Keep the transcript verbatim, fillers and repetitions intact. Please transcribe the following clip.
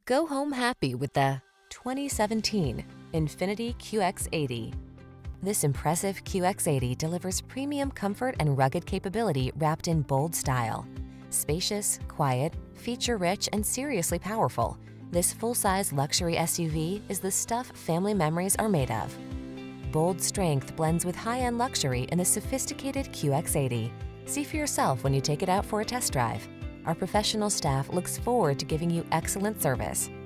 Go home happy with the twenty seventeen Infiniti Q X eighty. This impressive Q X eighty delivers premium comfort and rugged capability wrapped in bold style. Spacious, quiet, feature-rich, and seriously powerful, this full-size luxury S U V is the stuff family memories are made of. Bold strength blends with high-end luxury in the sophisticated Q X eighty. See for yourself when you take it out for a test drive. Our professional staff looks forward to giving you excellent service.